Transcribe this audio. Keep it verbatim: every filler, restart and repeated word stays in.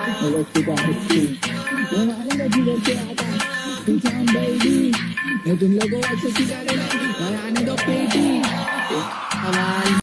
Electrica History. When I let you get out, it's on baby. No तुम लोगों अच्छे सितारे